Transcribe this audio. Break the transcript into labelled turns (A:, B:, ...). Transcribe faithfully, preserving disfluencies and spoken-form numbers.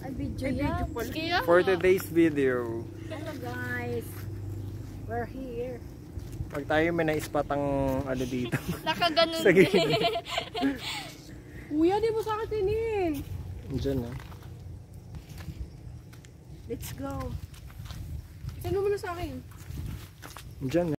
A: Ay, video
B: Ay,
A: yan.
B: video pala.
C: Kaya
D: For
C: nga.
D: today's video,
A: Hello guys. We're here.
D: pag tayo may na-spot ang ano dito.
C: Nakaganon
D: Sa
C: din.
B: Kuya, di mo sa akin tinin.
D: Diyan ah.
A: Let's go.
B: Sino mo na sa akin?
D: Diyan